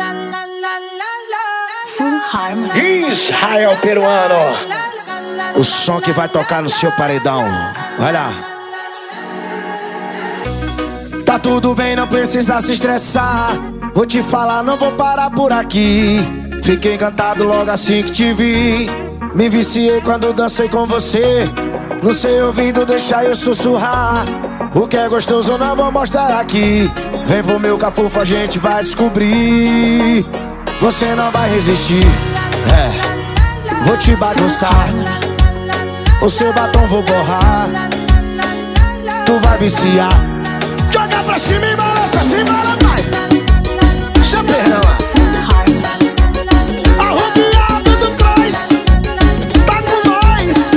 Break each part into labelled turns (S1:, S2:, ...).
S1: Israel peruano.
S2: O som que vai tocar no seu paredão. Vai lá. Tá tudo bem, não precisa se estressar. Vou te falar, não vou parar por aqui. Fiquei encantado logo assim que te vi. Me viciei quando dancei com você. No seu ouvido deixa eu sussurrar. O que é gostoso não vou mostrar aqui. Vem pro meu cafufo, a gente vai descobrir. Você não vai resistir. Vou te bagunçar. O seu batom vou borrar. Tu vai viciar. Joga pra cima e balança, simbora, vai. Chaperão. Arrobiado do Cross. Tá com nós.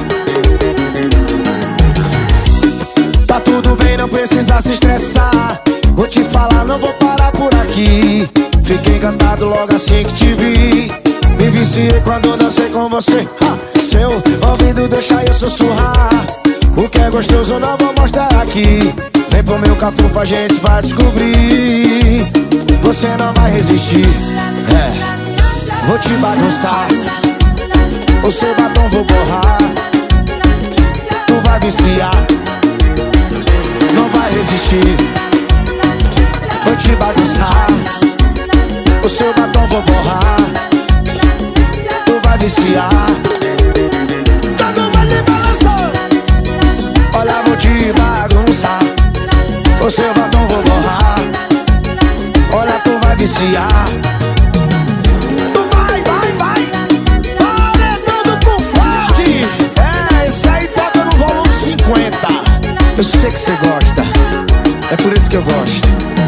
S2: Tá tudo bem, não precisa se estressar. Vou te falar, não vou parar por aqui. Fiquei encantado logo assim que te vi. Me viciei quando dancei com você. Seu ouvido deixa eu sussurrar. O que é gostoso não vou mostrar aqui. Vem pro meu cafufo, a gente vai descobrir. Você não vai resistir. Vou te bagunçar. O seu batom vou borrar. Tu vai viciar. Não vai resistir. Vou te bagunçar. O seu batom vou borrar. Tu vai viciar. Todo mundo balançou. Olha, vou te bagunçar. O seu batom vou borrar. Olha, tu vai viciar. Tu vai, vai, vai. Paredão com forte. Esse aí toca no volume 50. Eu sei que você gosta. É por isso que eu gosto.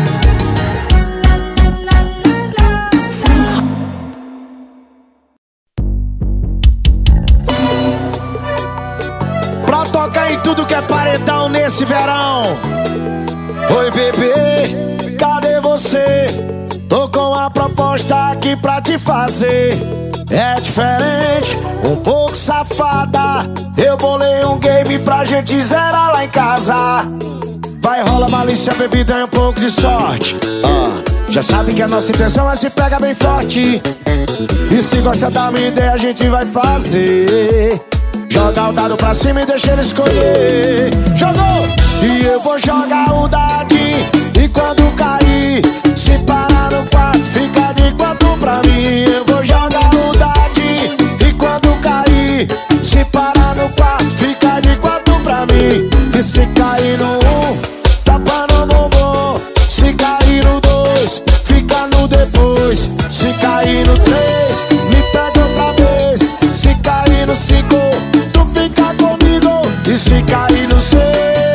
S2: Pra tocar em tudo que é paredão nesse verão. Oi, bebê, cadê você? Tô com uma proposta aqui pra te fazer. É diferente, um pouco safada. Eu bolei um game pra gente zerar lá em casa. Vai, rola malícia, bebida e um pouco de sorte. Já sabe que a nossa intenção é se pegar bem forte. E se gosta da minha ideia, a gente vai fazer. Joga o dado pra cima e deixa ele escolher. Jogou! E eu vou jogar o dadinho. E quando cair, se parar no quarto, fica de quatro pra mim. Eu vou jogar o dadinho. E quando cair, se parar no quarto, fica de quatro pra mim. E se cair no 1, tapa no bumbum. Se cair no 2, fica no depois. Se cair no 3, me pega outra vez. Se cair no 5, tu fica comigo. E se cair no 6,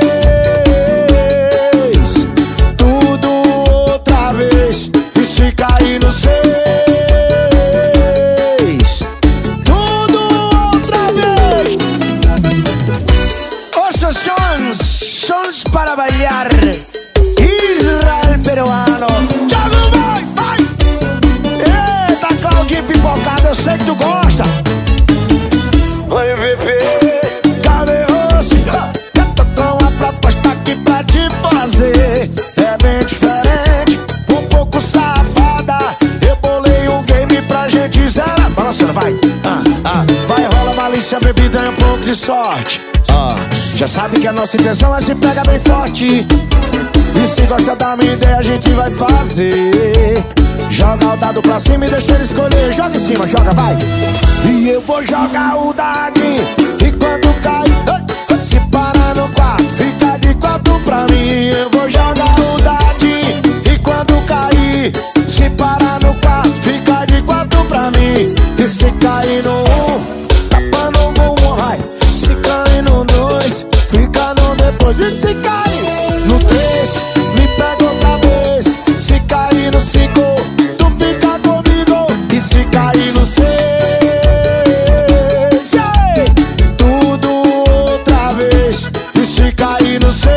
S2: tudo outra vez. E se cair no 6, tudo outra vez. Os sons para bailar. Israel peruano. Joga, vai, vai. Eita, Claudinho pipocado, eu sei que tu gosta. Oi, bebê, cadê você? Eu tô com uma proposta aqui pra te fazer. É bem diferente, um pouco safada. Eu bolei um game pra gente zerar. Balançando, vai. Vai, rola malícia, bebida e um pouco de sorte. Já sabe que a nossa intenção é se pegar bem forte. E se gosta da minha ideia, a gente vai fazer. Joga o dado pra cima e deixa ele escolher. Joga em cima, joga, vai. E eu vou jogar o dadinho. E quando cair, se parar no quarto, fica de quatro pra mim. Eu vou jogar o dadinho. E quando cair, se parar no quarto, fica de quatro pra mim. E se cair no 1, tapa no bumbum, vai. Se cair no 2, fica no depois. E se cair no 3, me pega outra vez. Se cair no 5, tu fica comigo. E se cair no 6, tudo outra vez. E se cair no 6,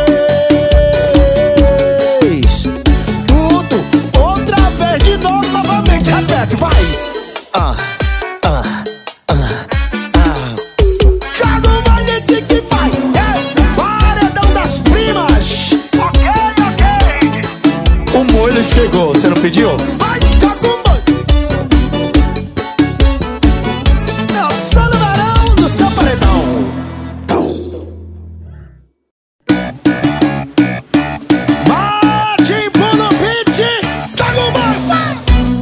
S2: tudo outra vez. De novo, novamente, repete, vai. Joga o valente que vai. Paredão das primas. Ok. O molho chegou, você não pediu? Vai, joga Joga o vai!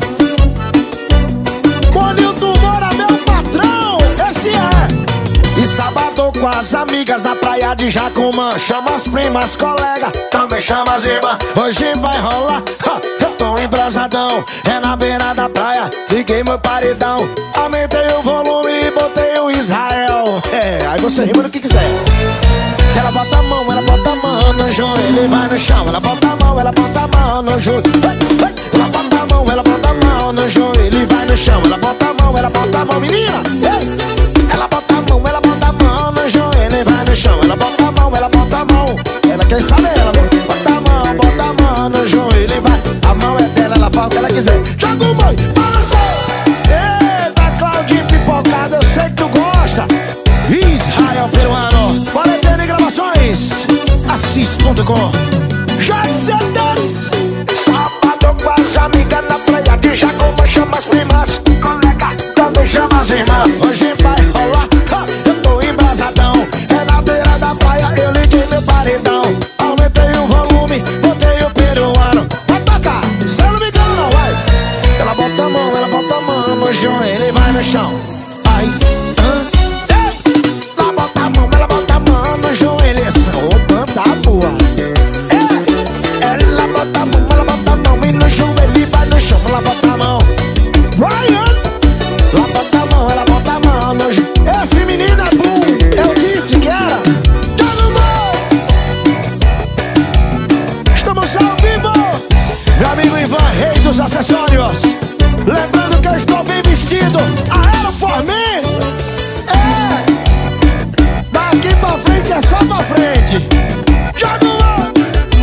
S2: Bonito Moura, meu patrão, esse é. E sábado com as amigas na praia de Jacumã. Chama as primas, colega, também chama as irmãs. Hoje vai rolar, eu tô embrasadão. É na beira da praia, liguei meu paredão. Aumentei o volume e botei o Israel. Aí você rima do que quiser. Ela bota a mão no joelho e vai no chão. Ela bota a mão no joelho. Ela bota a mão no joelho e vai no chão. Ela bota a mão, menina. Ela bota a mão no joelho e vai no chão. Ela bota a mão. Ela quer saber, ela bota a mão no joelho e vai. A mão é dela, ela faz o que ela quiser. Joga o boi, balança. Eita, Claudinho pipocado, eu sei que tu gosta. Israel peruano, Boletene Gravações, Assis.com. JCDs. Sábado com as amigas na praia de Jacumã. Chama as primas, colega, também chama as irmãs. Hoje vai rolar, eu tô embrasadão. É na beira da praia, eu liguei meu paredão. Aumentei o volume, botei o peruano. Vai tocar, se eu não me engano não, vai. Ela bota a mão no joelho e vai no chão. Ai, ela bota a mão no joelho. Essa roupa tá boa. Ela bota a mão e no joelho e vai no chão. Ela bota a mão, Ryan. Ela bota a mão no joelho. Esse menino é bom, eu disse que era. Estamos ao vivo. Meu amigo Ivan, rei dos acessórios. Lembrando que eu estou bem vestido. Aeroforme. Daqui pra frente é só pra frente. Joga o ar.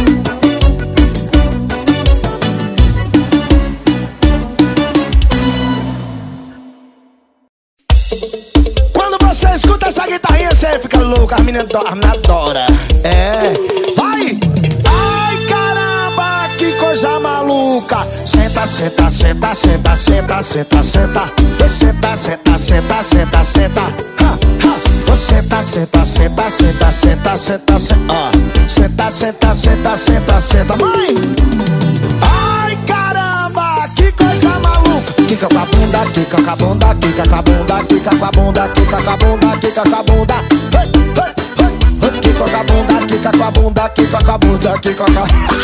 S2: Quando você escuta essa guitarrinha, você fica louco. A menina adora. Vai. Ai, caramba, que coisa maluca. Senta, senta, senta, senta, senta, senta, senta. Senta, senta, senta, senta, senta. Senta, senta, senta, senta, senta, senta, senta, senta, senta, senta, senta, mãe. Ai, caramba, que coisa maluca. Quica com a bunda, quica com a bunda, quica com a bunda, quica com a bunda, quica com a bunda, quica com a bunda. Quica com a bunda, quica com a bunda, quica com a bunda, quica com a...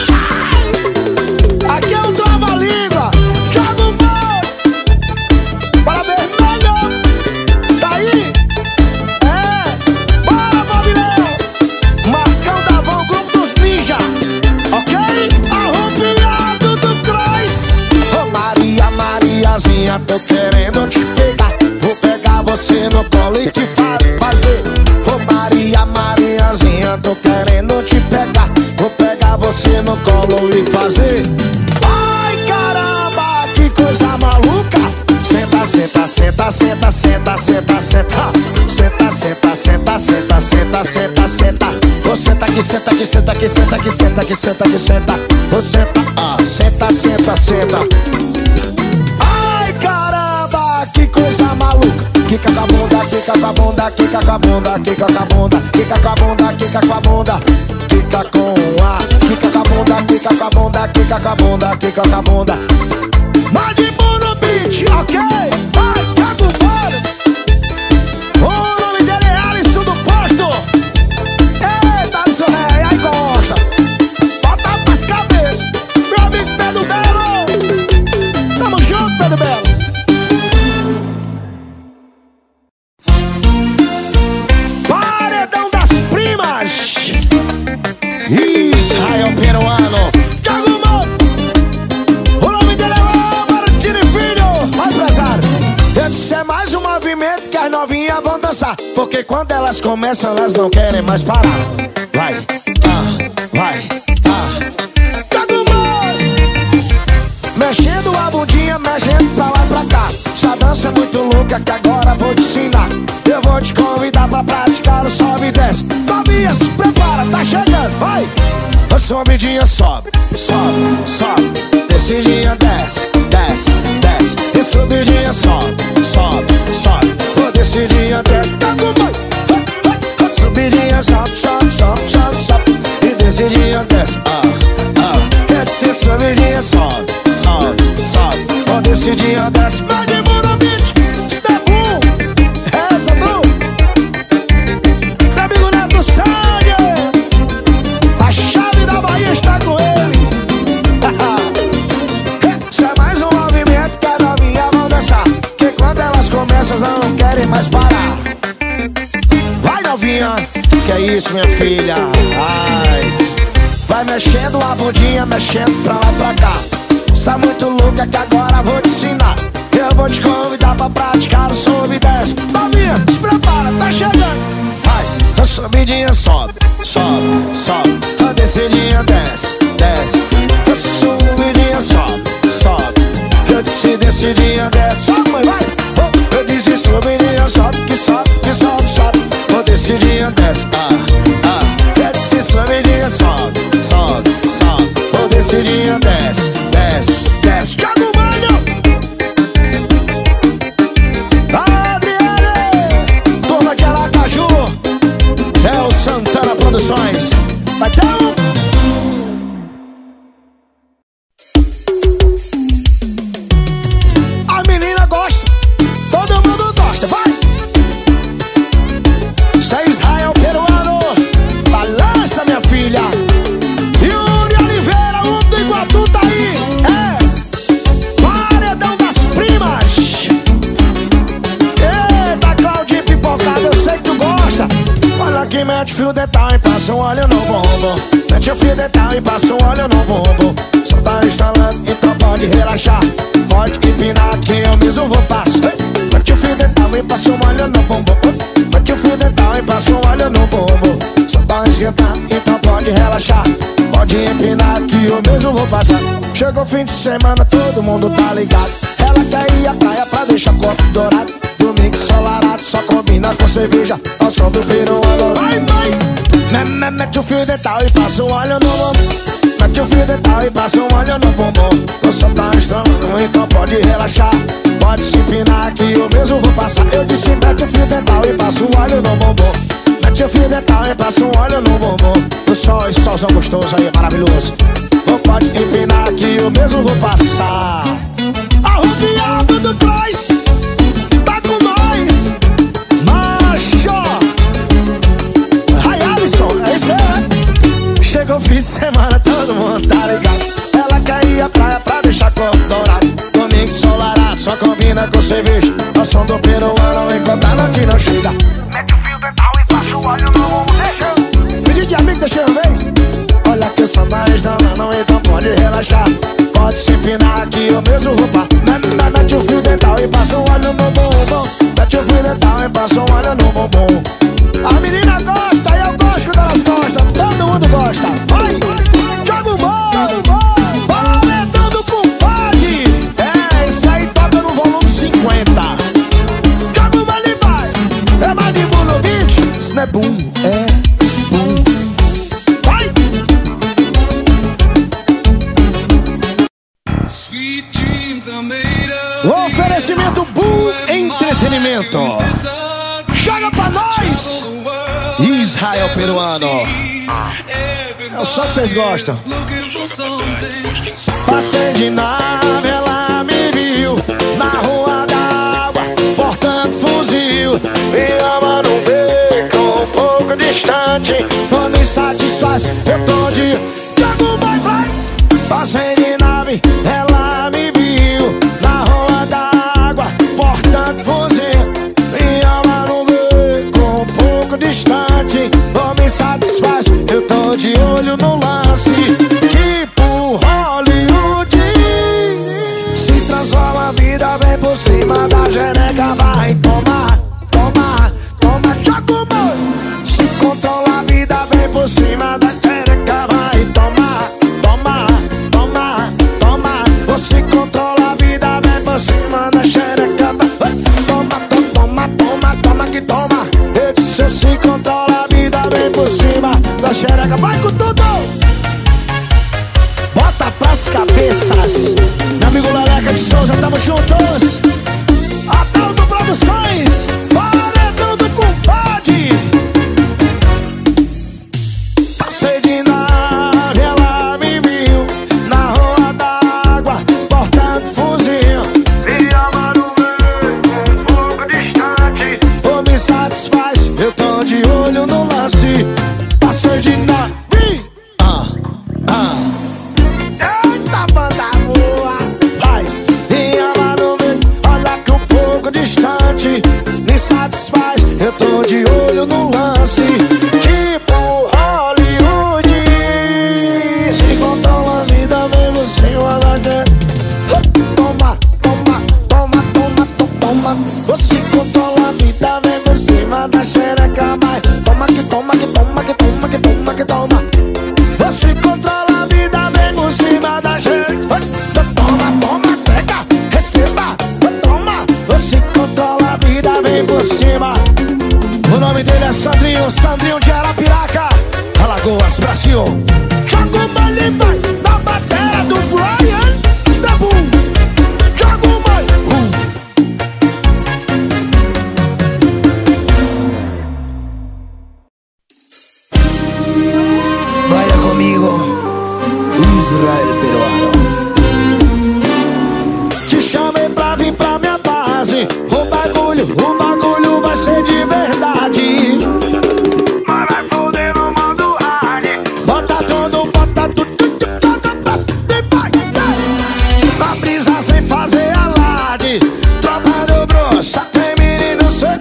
S2: Aqui é um trava-língua. Joga o boi. Bora vermelho. Tá aí? Bora, Bobilão. Marcão da Van, grupo dos ninja. Ok? Arrumpiado do Cross. Ô Maria, Mariazinha, tô querendo te pegar. Vou pegar você no colo e te fazer. Ô Maria, Mariazinha, tô querendo te pegar. Vou pegar você no colo e fazer. Ai, caramba, que coisa maluca. Senta, senta, senta, senta, senta, senta, senta. Senta, senta, senta, senta, senta, senta, senta. Ô, senta aqui, senta aqui, senta aqui, senta aqui, senta aqui, senta aqui, senta. Ô, senta, senta, senta, senta. Ai, caramba, que coisa maluca. Quica com a bunda, quica com a bunda, quica com a bunda, quica com a bunda, quica com a bunda, quica com a bunda, quica com a, quica com a bunda, quica com a bunda, quica com a bunda, quica com a bunda. Madibu no beat, ok? Vai, pega o bolo. O nome dele é Alisson do Posto. Eita, Alisson Rei, aí gosta. Bota pras cabeças. Meu amigo Pedro Belo. Tamo junto, Pedro Belo. Paredão das primas. Israel peruano. Joga o mão. O nome dele é Martini Filho. Vai, empresário. Esse é mais um movimento que as novinhas vão dançar. Porque quando elas começam, elas não querem mais parar. Vai, vai, joga o mão. Mexendo a bundinha, mexendo pra lá e pra cá. Sua dança é muito louca que agora vou te ensinar. Eu vou te convidar pra praticar o sobe e desce. Tobias, se prepara, tá chegando, vai. A subidinha sobe, sobe, sobe. Descidinha desce, desce, desce. E subidinha sobe, sobe, sobe. O descidinha desce, tá com boi. Subidinha sobe, sobe, sobe, sobe, sobe. E descidinha desce, quer dizer subidinha sobe, sobe. desse dia desce. Mandíbula no beat, step 1. É, Zadu. Meu amigo Neto Sangue, a chave da Bahia está com ele. Isso é mais um movimento que a novinha vão dançar, que quando elas começam elas não querem mais parar. Vai, novinha, que é isso, minha filha? Ai, vai mexendo a bundinha, mexendo pra lá e pra cá. Tá muito louca que agora vou te ensinar. Eu vou te convidar pra praticar o sobe e desce. Novinha, se prepara, tá chegando. Vai, a subidinha sobe, sobe, sobe. A descidinha desce, desce. A subidinha sobe, sobe. Eu disse descidinha desce. Sobe, mãe, vai. Eu disse subidinha sobe, que sobe, que sobe, sobe. A descidinha desce, Eu disse subidinha sobe, sobe, sobe. A descidinha desce, desce, desce. Joga o malho. Adriane, turma de Aracaju, Theo Santana Produções. Vai ter A menina gosta, todo mundo gosta, vai. Isso é Israel peruano. Balança, minha filha. Yuri Oliveira, o do Iguatu tá aí. É Paredão das Primas. Eita, Claudinho pipocado, eu sei que tu gosta. Olha que mete fio dental e passa um óleo no bumbum. Mete o fio dental e passa um óleo no bumbum. Só tá instalando, então pode relaxar. Pode empinar que eu mesmo vou passar. Mete o fio dental e passa um óleo no bumbum. Mete o fio dental e passa um óleo no bumbum. Só tá esquentando, então pode relaxar. Pode empinar que eu mesmo vou passar. Chegou o fim de semana, todo mundo tá ligado. Ela quer ir à praia pra deixar o corpo dourado. Domingo ensolarado, só combina com cerveja ao som do peruano. Vai, vai! Mete o fio dental e passa um óleo no bumbum. Mete o fio dental e passa um óleo no bumbum. Você tá estralando, então pode relaxar. Pode se empinar que eu mesmo vou passar. Eu disse mete o fio dental e passa um óleo no bumbum. Mete o fio dental e passa um óleo no bumbum. O sol, esse solzão gostoso aí, maravilhoso. Ou pode empinar que eu mesmo vou passar. Arrupiado do Cross, tá com nós, macho. Ai, Alisson, é isso mesmo, né? Chegou o fim de semana, todo mundo tá ligado. Ela quer ir à praia pra deixar corpo dourado. Domingo ensolarado, só combina com cerveja ao som do peruano, enquanto a noite não chega. Mete o fio dental e passa o óleo no bumbum. Deixa. Pedido de amigo, deixa uma vez. Olha que só tá estralando, então pode relaxar. Pode se empinar que eu mesmo vou passar. Mete o fio dental e passa um óleo no bumbum. Mete o fio dental e passa um óleo no bumbum. A menina gosta e eu gosto quando elas gostam. Todo mundo gosta. Vai! Joga o bolo! Paredão do compadre! É, isso aí toca no volume 50. Joga o bolo e vai! É Mandíbula no beat. Isso não é boom, é boom. Vai! O oferecimento Boom Entretenimento. Joga pra nós! Israel peruano. É o som que vocês gostam. Passei de nave, ela me viu na rua d'água, portando fuzil. Me ama no beco, um pouco distante. Não me satisfaz, eu tô de jogo, vai, vai. Passei de nave, ela me viu na rua d'água, portando fuzil. Me ama no beco, um pouco distante. Não me satisfaz, eu tô de olho no lance. Tipo Hollywood, se transforma a vida, vem por cima da jereca. Vai tomar, tomar, toma, joga o bolo. Se controla a vida, vem por cima da jereca. Vai tomar, tomar, tomar, tomar. Você controla a vida, vem por cima da xereca. Toma, toma, toma, toma que toma. Eu disse se controla a vida, vem por cima da xereca. Vai com tudo! Bota pras cabeças. Meu amigo Leleca de Souza, tamo juntos. Ataldo Produções, Paredão do compadre. Passei de nave, ela me viu na rua d'água, portando fuzil. toma. Você controla a vida, vem por cima da xereca, vai. Toma que toma, que toma, que toma, que toma, que toma. Você controla a vida, vem por cima da xereca. Toma, toma, pega, receba. Toma, você controla a vida, vem por cima. O nome dele é Sandrinho, Sandrinho de Arapiraca, Alagoas, Brasil. Joga uma limpa na bateria do Brian Stabum. Joga uma Baila comigo, Israel Peruano. Te chamei pra vir pra minha base. O bagulho vai ser de verdade.
S3: Vai foder no modo hard.
S2: Bota tudo, joga pra cima, na brisa sem fazer alarde. Tropa do bro, só tem menino sem.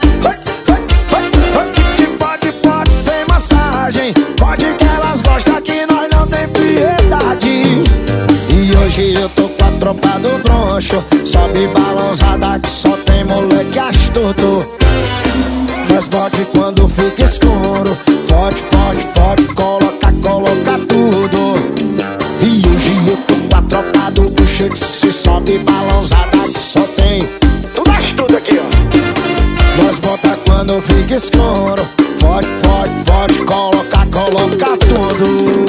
S2: Que pode sem massagem. Pode que elas gostam que nós não tem piedade. E hoje eu tô com a tropa do broncho. Sobe balançada que só tem moleque astuto. Mas bote quando fica escuro. Forte, forte, forte, coloca tudo. E hoje eu tô com a tropa do bucho que se sobe balançada que só tem.
S3: Tu dá tudo aqui, ó.
S2: Nós bota quando fica escuro. Forte, forte, forte, coloca tudo.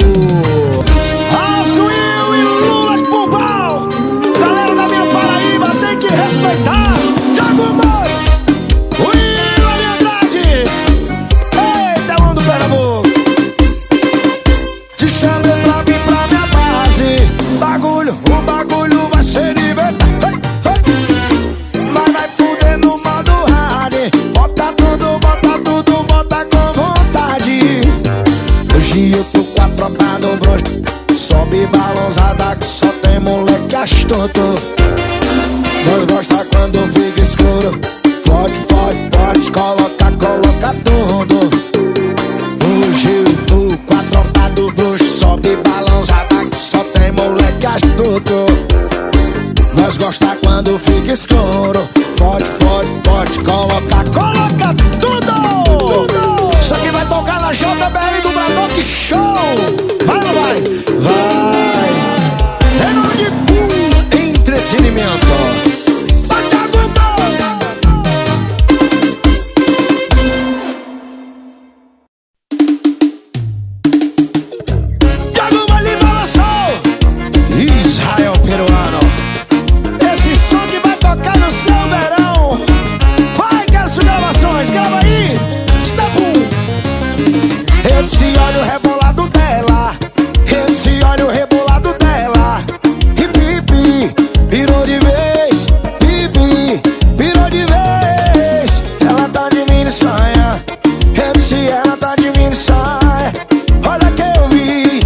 S2: Azuil e Lula de Pombal. Galera da minha Paraíba tem que respeitar. Joga o boi, William Andrade. Eita, mundo Pernambuco. Te chamei pra vir pra minha base. O bagulho vai ser de verdade. Mas vai fuder no modo hard. Bota tudo, bota com vontade. Hoje eu tô com a tropa do broxo. Sobe balançada que só tem moleque astuto. Nós gosta quando fica escuro. Forte, forte, forte, coloca tudo. Hoje eu tô com a tropa do bruxo. Sobe balançada que só tem moleque astuto. Nós gosta quando fica escuro. Forte, forte, forte, coloca tudo. Isso aqui vai tocar na JBL do Bradock Show. Vai ou não vai? Vai. É nome de Boom Entretenimento. Bota Gumbo. Joga uma liberação. Israel Peruano. Esse som que vai tocar no seu verão. Vai, quero suas gravações, grava aí. Stabum. Esse olho rebolado dela. Esse olho rebolado dela. E pipi, virou de vez. Pipi, virou de vez. Ela tá de mini saia. Ela tá de mini saia. Olha que eu vi.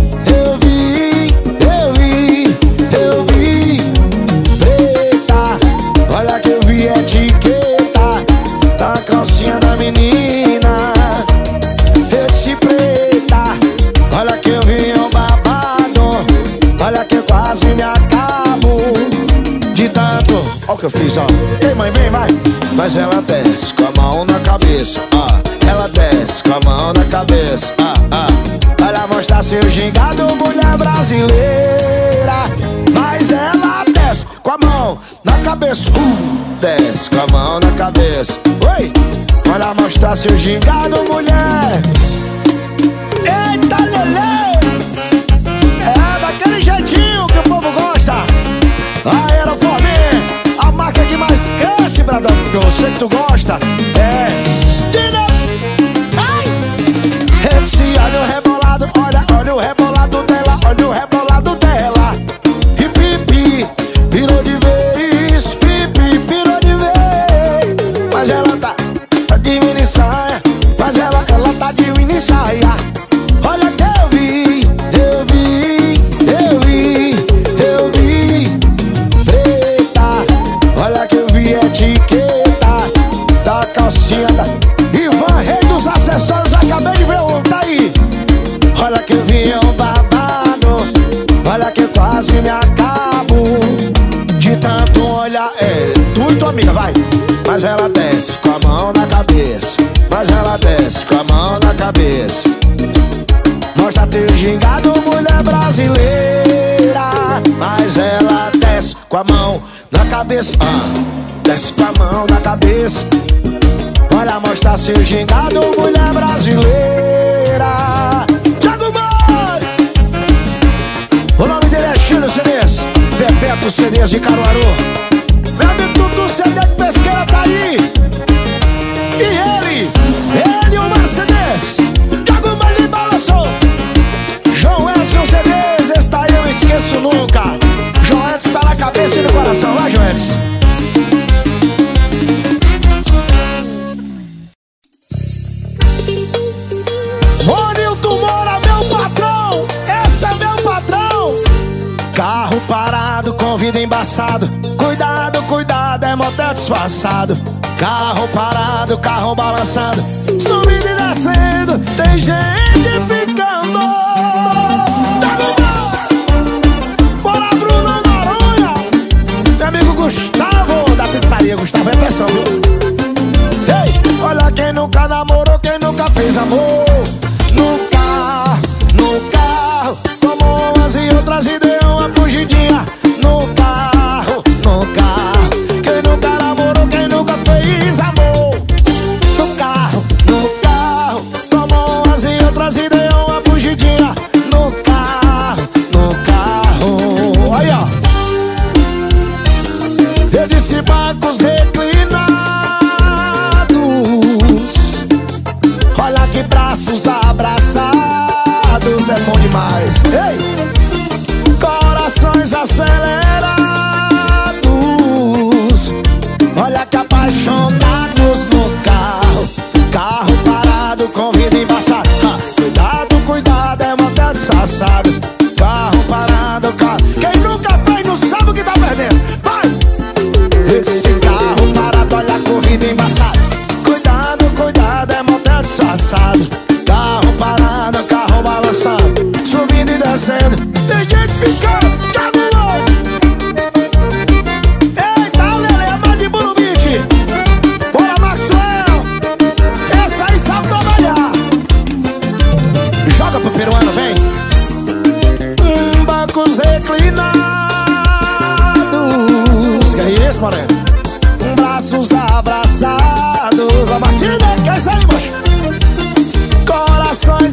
S2: Eita, olha que eu vi etiqueta da calcinha da menina. Esse preta, olha que eu vi um babado. Olha que eu quase me acabo de tanto. Olha o que eu fiz, ó. Ei, mãe, vem, vai. Mas ela desce com a mão na cabeça, ela desce com a mão na cabeça, Olha, mostra seu gingado, mulher brasileira. Mas ela desce com a mão na cabeça, desce com a mão na cabeça. Oi, olha, mostra seu gingado, mulher. Eita, lelê. É daquele jeitinho que o povo gosta. A Aeroforme, a marca que mais cresce, Bradão, porque eu sei que tu gosta. Tira. Ai. Esse olho rebolado, olha o rebolado dela, olha o rebolado dela. E pipi, virou de vez, pipi, virou de vez. Mas ela tá de mini saia, mas ela tá de mini saia. Olha que eu vi. Preta, olha que eu vi etiqueta da calcinha da Ivan, rei dos acessórios, acabei de ver um, tá aí. Olha que eu vi um babado. Olha que eu quase me acabo de tanto olhar. Tu e tua amiga, vai. mas ela desce com a mão na cabeça. Mas ela desce com a mão na cabeça. Mostra teu gingado, mulher brasileira. Mas ela desce com a mão na cabeça. Desce com a mão na cabeça. Olha, mostra seu gingado, mulher brasileira. Thiago Boy! O nome dele é Chino CDs, Bebeto CDs de Caruaru. Meu amigo Tutu CD de Pesqueira tá aí. E ele o Mercedes. Thiago Boy lhe balançou. João Edson CDs, esse daí eu não esqueço nunca. João Edson tá na cabeça e no coração. Vai, João Edson. Ronilton Moura, meu patrão. Esse é meu patrão. Carro parado com vidro embaçado. Cuidado, cuidado, é motel disfarçado. Carro parado, carro balançando, subindo e descendo, tem gente ficando. Bora, Bruno Noronha. Meu amigo Gustavo da pizzaria. Gustavo é pressão, viu? Ei, olha quem nunca namorou, quem nunca fez amor. No carro, tomou umas e outras e deu uma fugidinha. No carro, quem nunca namorou, quem nunca fez amor. No carro, tomou umas e outras e deu uma fugidinha. No carro, olha, eu disse bancos reclinados. Olha que braços abraçados, é bom demais. Ei! Corações acelerados. Olha que apaixonados no carro. Carro parado com vidro embaçado. Cuidado, cuidado, é motel disfarçado. Carro parado, carro. Quem nunca fez não sabe o que tá perdendo. Vai! Esse carro parado, olha com vidro embaçado. Cuidado, cuidado, é motel disfarçado. Carro parado, carro balançando, subindo e descendo, tem gente ficando. Thiago Boy! Eita, Lele, é mais de Burubite. Bora, Maxwell! Essa aí sabe trabalhar. Joga pro peruano, vem. Bancos reclinados. Que é isso, Moreno? Braços abraçados. A Martina, que é isso aí, moço? Corações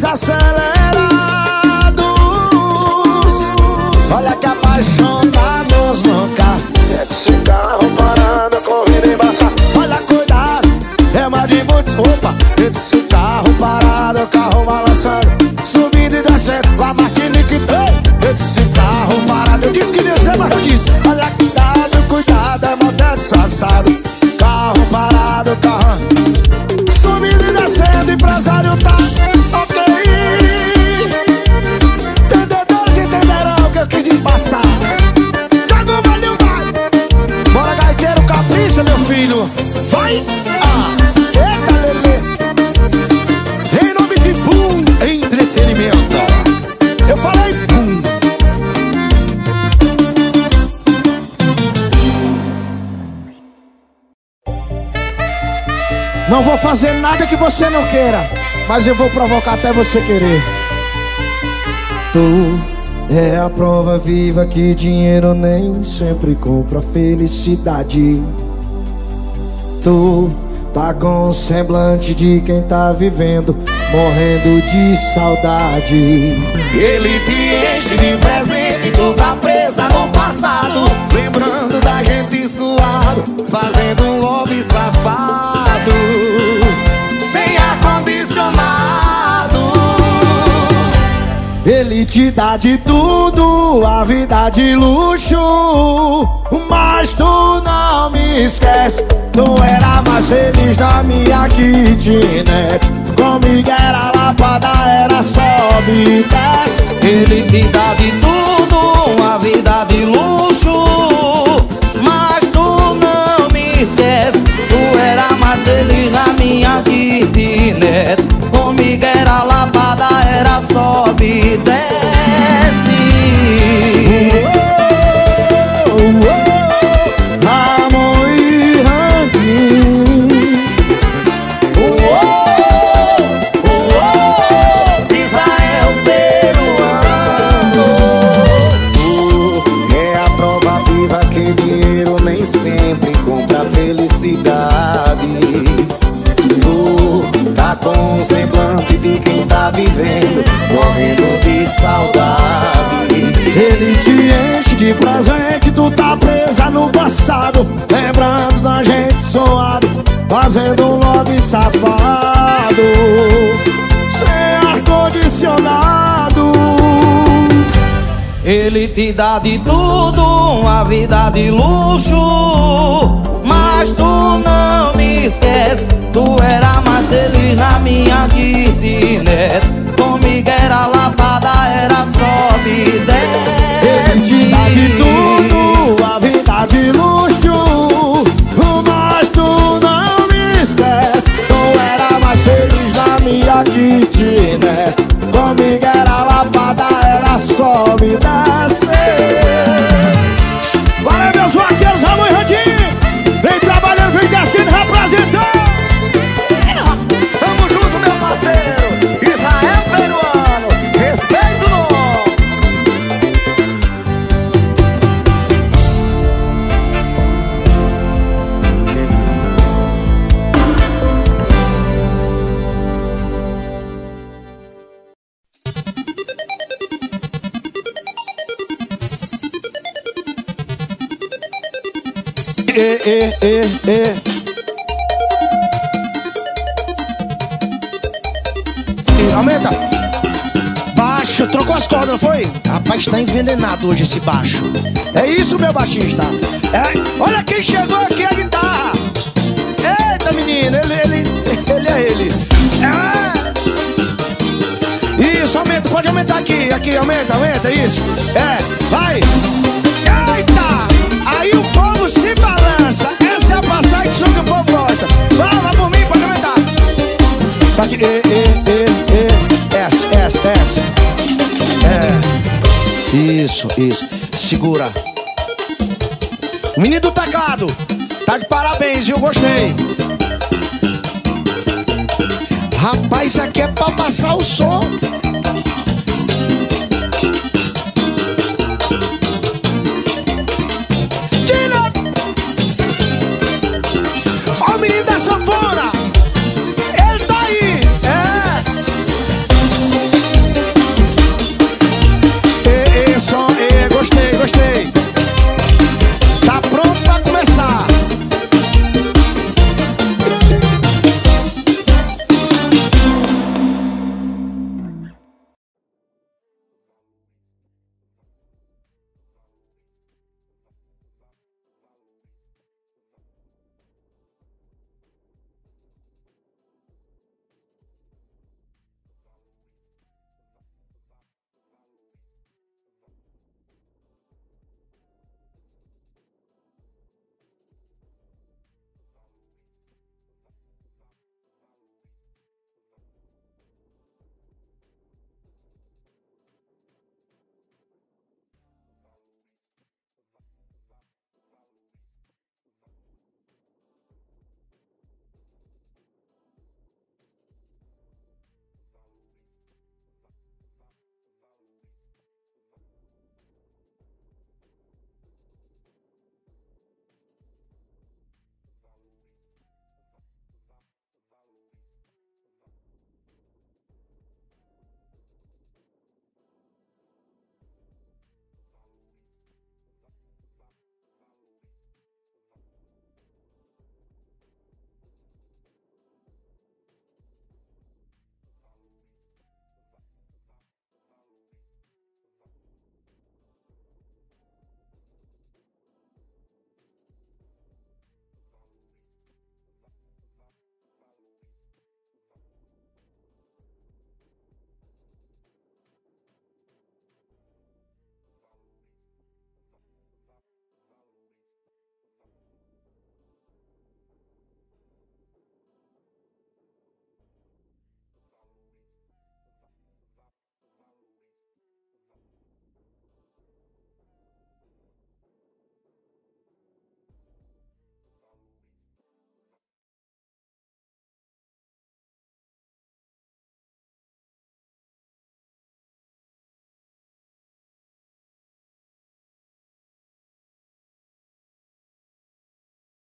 S2: acelerados. Olha que apaixonados no carro. Esse carro parado com vidro embaçado. Olha, cuidado, é mais de muitos. Opa, esse carro parado, carro balançando, subindo e descendo. La Martinique, ei, esse carro parado. Eu disse que não ia ser, mas eu disse. Olha, cuidado, cuidado, é motel disfarçado. Carro parado, carro subindo e descendo, empresário tá ok. Entendedores entenderão o que eu quis passar. Thiago Boy, não vai. Bora, gaiteiro, capricha, meu filho. Vai! Eita, Lelê. Em nome de Boom Entretenimento. Eu falei Boom. Não vou fazer nada que você não queira, mas eu vou provocar até você querer. Tu é a prova viva que dinheiro nem sempre compra felicidade. Tu tá com o semblante de quem tá vivendo, morrendo de saudade.
S4: Ele te enche de presente, tu tá presa no passado, lembrando da gente suado, fazendo um love safado, sem ar-condicionado.
S2: Ele te dá de tudo, a vida de luxo, mas tu não me esquece. Tu era mais feliz na minha kitnet. Comigo era lapada, era sobe e desce.
S4: Ele te dá de tudo, a vida de luxo, mas tu não me esquece. Tu era mais feliz na minha kitnet. Comigo era lapada, era sobe e desce.
S2: Amor e ranking.
S4: sempre encontra felicidade. Tu tá com um semblante de quem tá vivendo, morrendo de saudade.
S2: Ele te enche de presente, tu tá presa no passado, lembrando da gente suado, fazendo um love safado, sem ar-condicionado.
S4: Ele te dá de tudo, uma vida de luxo, mas tu não me esquece, tu era mais feliz na minha kitnet. Comigo era lapada, era sobe e desce.
S2: Ele te dá de tudo, a vida de luxo, mas tu não me esquece, tu era mais feliz na minha kitnet. Comigo era lapada, era sobe e desce. Valeu, meus vaqueiros, Ramon e Randinho, vem trabalhando, vem descendo, representando.
S4: Tamo junto, meu parceiro, Israel peruano, respeito o nome.
S2: Aumenta. Baixo, trocou as cordas, não foi? Rapaz, tá envenenado hoje esse baixo. É isso, meu baixista. Olha quem chegou aqui, a guitarra. Eita, menino, ele é ele. Isso, aumenta, pode aumentar aqui, aumenta, isso. Vai. Eita, aí o povo se balança. Essa é a passagem de som que o povo gosta. Vai por mim, pode aumentar. Tá aqui, S. Isso. Segura. O menino do teclado tá de parabéns, viu? Gostei. Rapaz, isso aqui é pra passar o som.